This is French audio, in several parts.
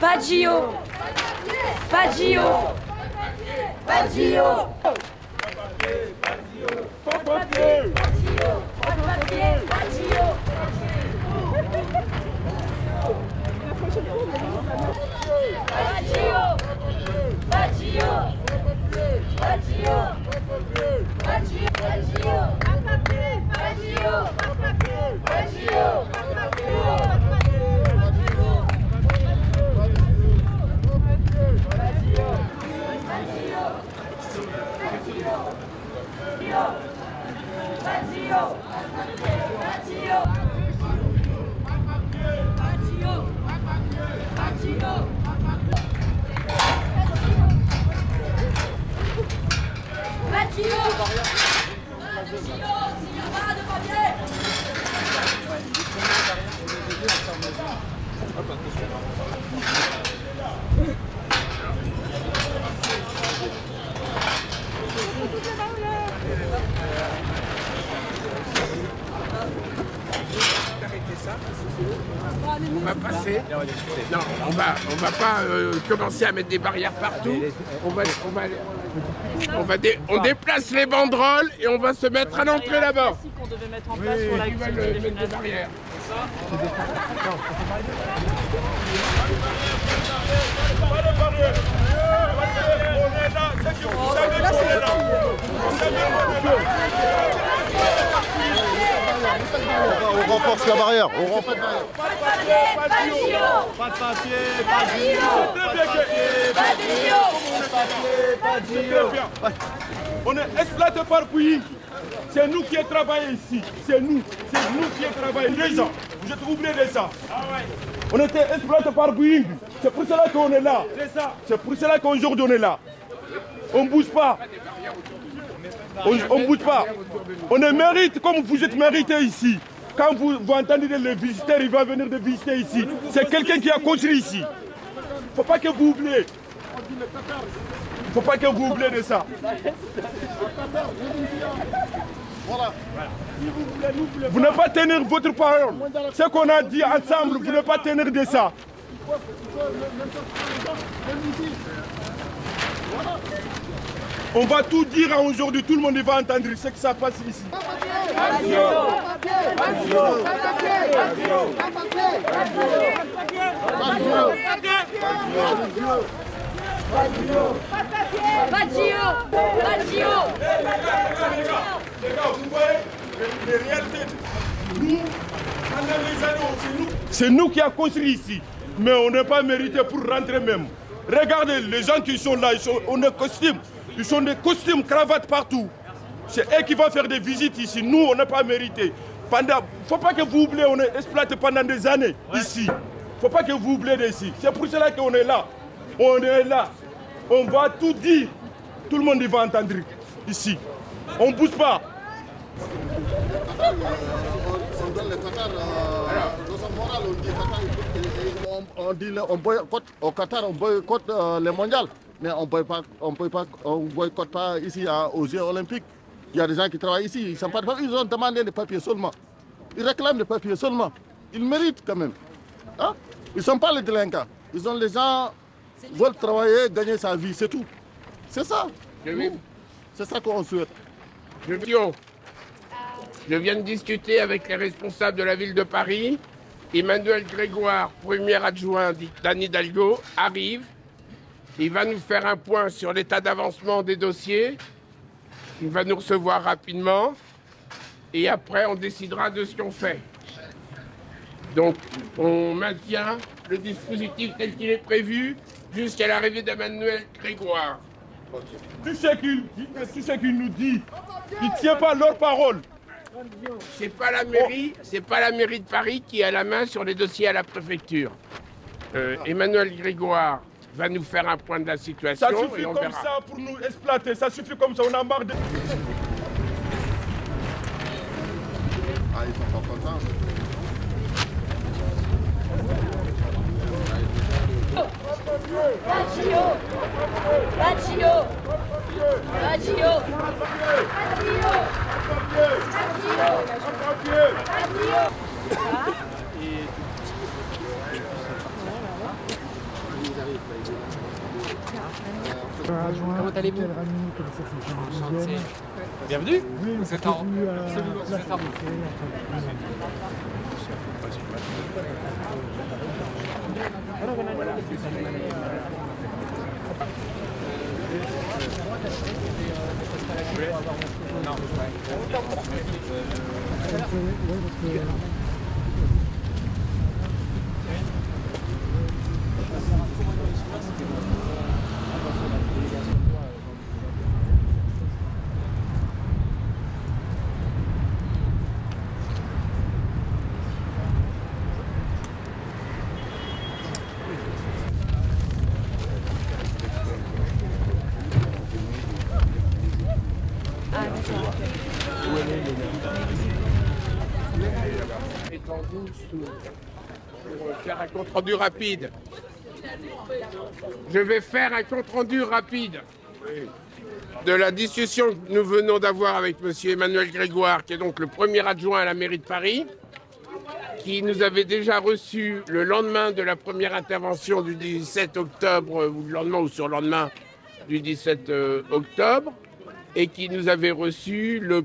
Pas de JO. Pas de JO. Pas de JO. Pas de papier. Pas de JO. Pas de papier. Pas de JO. Pas de JO. Pas de JO. Pas de JO. Pas de JO. Pas de JO. Pas de JO. Pas de JO. On va passer. Non, on va pas commencer à mettre des barrières partout. On déplace les banderoles et on va se mettre à l'entrée là-bas. On devait mettre en place pour la mettre des barrières. On renforce la barrière, on renforce la barrière. Pas de papier, pas de JO. Pas de papier, pas de JO. Pas de JO. On est exploité par Bouygues. C'est nous qui avons travaillé ici. C'est nous qui avons travaillé. Les gens, vous êtes oubliés de ça. On était exploité par Bouygues. C'est pour cela qu'on est là. C'est pour cela qu'aujourd'hui on est là. On ne bouge pas. On ne bouge pas. On est mérite comme vous êtes mérité ici. Quand vous entendez les visiteurs, ils vont venir de visiter ici. C'est quelqu'un qui a construit ici. Il ne faut pas que vous oubliez. Il ne faut pas que vous oubliez de ça. Vous ne pas tenir votre parole. Ce qu'on a dit ensemble, vous ne pas tenir de ça. On va tout dire aujourd'hui, tout le monde va entendre ce que ça passe ici. Pas de JO. Pas de JO. Les gars, vous voyez les réalités. Nous, pendant les années, c'est nous qui avons construit ici. Mais on n'est pas mérité pour rentrer même. Regardez, les gens qui sont là, on est costumes. Ils sont des costumes, cravates partout. C'est eux qui vont faire des visites ici. Nous, on n'a pas mérité. Il ne faut pas que vous oubliez, on est exploité pendant des années ici. Il ne faut pas que vous oubliez d'ici. C'est pour cela qu'on est là. On est là. On va tout dire. Tout le monde va entendre ici. On ne bouge pas. On donne le Qatar, dans sa morale, on dit on boycotte au Qatar, on boycotte les mondiales. Mais on ne boycotte pas ici aux Jeux Olympiques. Il y a des gens qui travaillent ici, ils ont demandé des papiers seulement. Ils réclament des papiers seulement. Ils méritent quand même. Hein? Ils ne sont pas les délinquants. Les gens veulent travailler, gagner sa vie, c'est tout. C'est ça. C'est ça qu'on souhaite. Je viens de discuter avec les responsables de la ville de Paris. Emmanuel Grégoire, premier adjoint d'Anne Hidalgo, arrive. Il va nous faire un point sur l'état d'avancement des dossiers. Il va nous recevoir rapidement. Et après, on décidera de ce qu'on fait. Donc, on maintient le dispositif tel qu'il est prévu jusqu'à l'arrivée d'Emmanuel Grégoire. Tout ce qu'il nous dit, ils ne tiennent pas leur parole. C'est pas la mairie de Paris qui a la main sur les dossiers à la préfecture. Emmanuel Grégoire va nous faire un point de la situation. Ça suffit et on comme verra. ça pour nous exploiter. Ça suffit comme ça, on a marre de... Ah, ils sont pas contents. Pas de JO. Pas de JO. Pas de JO. Pas de JO. Enchanté. Bienvenue. Vous êtes en... Absolument, vous êtes en... Pour faire un compte rendu rapide. Je vais faire un compte rendu rapide de la discussion que nous venons d'avoir avec M. Emmanuel Grégoire, qui est donc le premier adjoint à la mairie de Paris, qui nous avait déjà reçu le lendemain de la première intervention du 17 octobre, ou le lendemain ou sur le lendemain du 17 octobre, et qui nous avait reçu le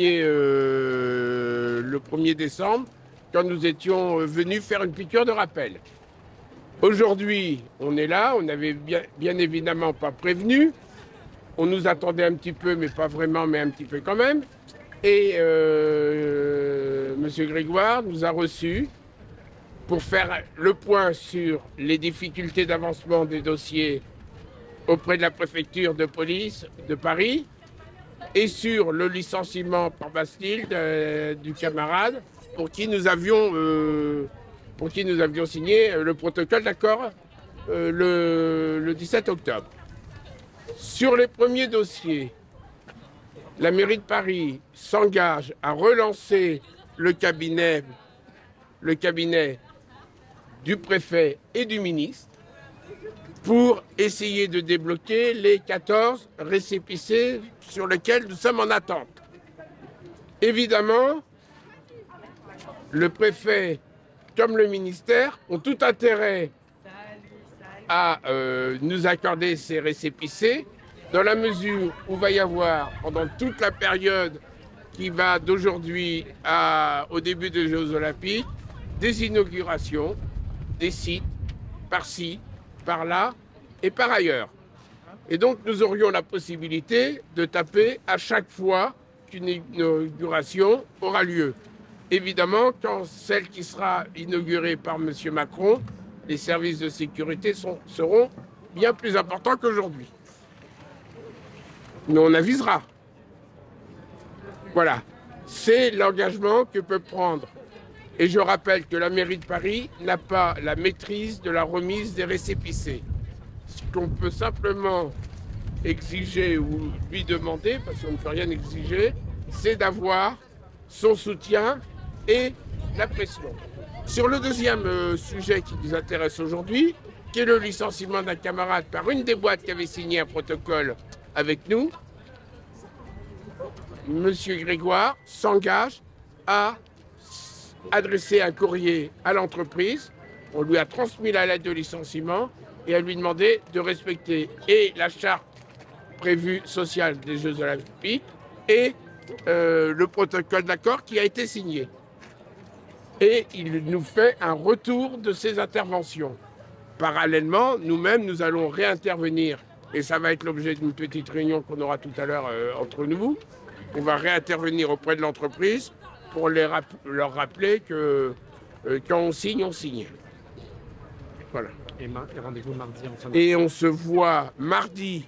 1er décembre, quand nous étions venus faire une piqûre de rappel. Aujourd'hui, on est là, on n'avait bien évidemment pas prévenu. On nous attendait un petit peu, mais pas vraiment, mais un petit peu quand même. Et M. Grégoire nous a reçus pour faire le point sur les difficultés d'avancement des dossiers auprès de la préfecture de police de Paris et sur le licenciement par Bastille du camarade pour qui nous avions signé le protocole d'accord le 17 octobre. Sur les premiers dossiers, la mairie de Paris s'engage à relancer le cabinet du préfet et du ministre pour essayer de débloquer les 14 récépissés sur lesquels nous sommes en attente. Évidemment, le préfet comme le ministère ont tout intérêt à nous accorder ces récépissés dans la mesure où va y avoir pendant toute la période qui va d'aujourd'hui au début des Jeux Olympiques des inaugurations, des sites par-ci, par-là et par ailleurs. Et donc nous aurions la possibilité de taper à chaque fois qu'une inauguration aura lieu. Évidemment, quand celle qui sera inaugurée par M. Macron, les services de sécurité seront bien plus importants qu'aujourd'hui. Mais on avisera. Voilà. C'est l'engagement que peut prendre. Et je rappelle que la mairie de Paris n'a pas la maîtrise de la remise des récépissés. Ce qu'on peut simplement exiger ou lui demander, parce qu'on ne peut rien exiger, c'est d'avoir son soutien et la pression. Sur le deuxième sujet qui nous intéresse aujourd'hui, qui est le licenciement d'un camarade par une des boîtes qui avait signé un protocole avec nous, M. Grégoire s'engage à adresser un courrier à l'entreprise. On lui a transmis la lettre de licenciement et à lui demander de respecter et la charte prévue sociale des Jeux Olympiques et le protocole d'accord qui a été signé. Et il nous fait un retour de ses interventions. Parallèlement, nous-mêmes, nous allons réintervenir, et ça va être l'objet d'une petite réunion qu'on aura tout à l'heure entre nous. On va réintervenir auprès de l'entreprise pour leur rappeler que quand on signe, on signe. Voilà. Et rendez-vous mardi en fin de... Et on se voit mardi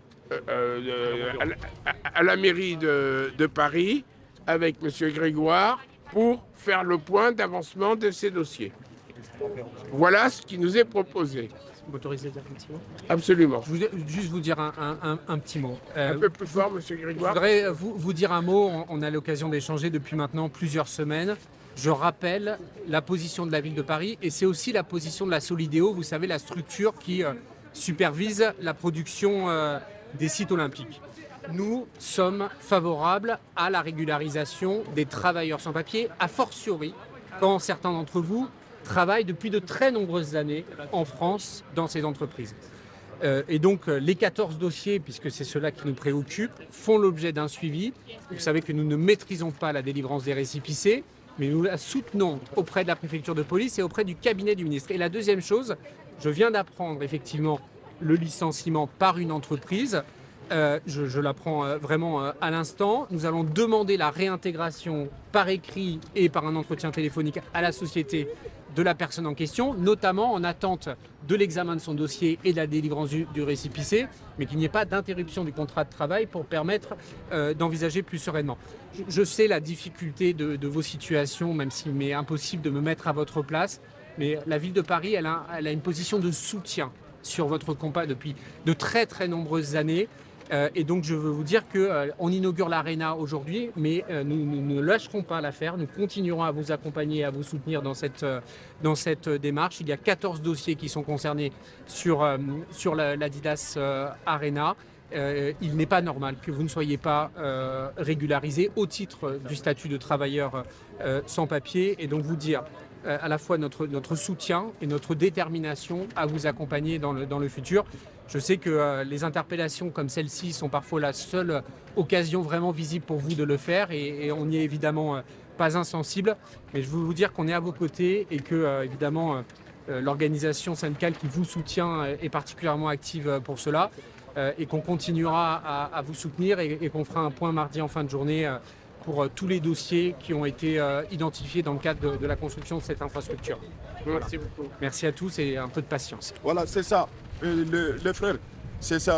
à la mairie de Paris avec M. Grégoire pour faire le point d'avancement de ces dossiers. Voilà ce qui nous est proposé. Vous m'autorisez à dire un petit mot? Absolument. Je voulais juste vous dire un petit mot. Un peu plus fort, M. Grégoire. Je voudrais vous dire un mot. On a l'occasion d'échanger depuis maintenant plusieurs semaines. Je rappelle la position de la ville de Paris et c'est aussi la position de la Solideo, vous savez, la structure qui supervise la production des sites olympiques. Nous sommes favorables à la régularisation des travailleurs sans papier, a fortiori quand certains d'entre vous travaillent depuis de très nombreuses années en France dans ces entreprises. Et donc les 14 dossiers, puisque c'est ceux-là qui nous préoccupent, font l'objet d'un suivi. Vous savez que nous ne maîtrisons pas la délivrance des récépissés, mais nous la soutenons auprès de la préfecture de police et auprès du cabinet du ministre. Et la deuxième chose, je viens d'apprendre effectivement le licenciement par une entreprise. Je l'apprends vraiment à l'instant. Nous allons demander la réintégration par écrit et par un entretien téléphonique à la société de la personne en question, notamment en attente de l'examen de son dossier et de la délivrance du récépissé, mais qu'il n'y ait pas d'interruption du contrat de travail pour permettre d'envisager plus sereinement. Je sais la difficulté de vos situations, même s'il m'est impossible de me mettre à votre place, mais la ville de Paris, elle a une position de soutien sur votre combat depuis de très très nombreuses années. Et donc je veux vous dire qu'on inaugure l'Arena aujourd'hui, mais nous ne lâcherons pas l'affaire. Nous continuerons à vous accompagner et à vous soutenir dans cette démarche. Il y a 14 dossiers qui sont concernés sur l'Adidas Arena. Il n'est pas normal que vous ne soyez pas régularisé au titre du statut de travailleur sans papier. Et donc vous dire à la fois notre soutien et notre détermination à vous accompagner dans le futur. Je sais que les interpellations comme celle-ci sont parfois la seule occasion vraiment visible pour vous de le faire et on n'y est évidemment pas insensible. Mais je veux vous dire qu'on est à vos côtés et que évidemment l'organisation syndicale qui vous soutient est particulièrement active pour cela et qu'on continuera à vous soutenir et qu'on fera un point mardi en fin de journée pour tous les dossiers qui ont été identifiés dans le cadre de la construction de cette infrastructure. Merci beaucoup. Merci à tous et un peu de patience. Voilà, c'est ça. Les frères, c'est ça.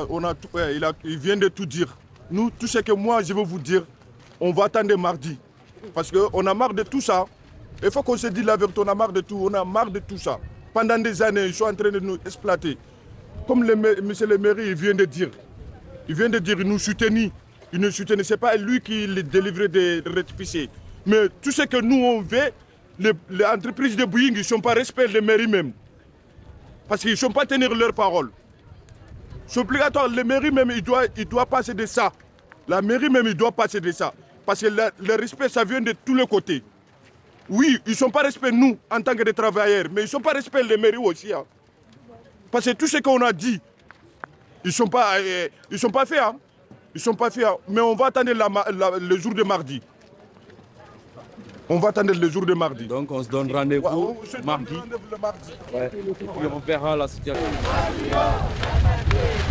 Il vient de tout dire. Nous, tout ce que moi je veux vous dire, on va attendre mardi. Parce qu'on a marre de tout ça. Il faut qu'on se dise la vérité, on a marre de tout. On a marre de tout ça. Pendant des années, ils sont en train de nous exploiter. Comme monsieur le maire, il vient de dire, il nous soutenir. Il ne soutenait, ce n'est pas lui qui les délivrait des récépissés. Mais tout ce que nous on veut, les entreprises de Bouygues, ils ne sont pas respectés les mairies même. Parce qu'ils ne sont pas tenir leur parole. C'est obligatoire, les mairies même, ils doivent passer de ça. La mairie même, il doit passer de ça. Parce que le respect, ça vient de tous les côtés. Oui, ils ne sont pas respectés nous, en tant que travailleurs, mais ils ne sont pas respectés les mairies aussi. Hein. Parce que tout ce qu'on a dit, ils ne sont pas faits. Hein. Ils ne sont pas faits, mais on va attendre le jour de mardi. On va attendre le jour de mardi. Donc on se donne rendez-vous mardi. Le mardi. Ouais. Et puis on verra la situation.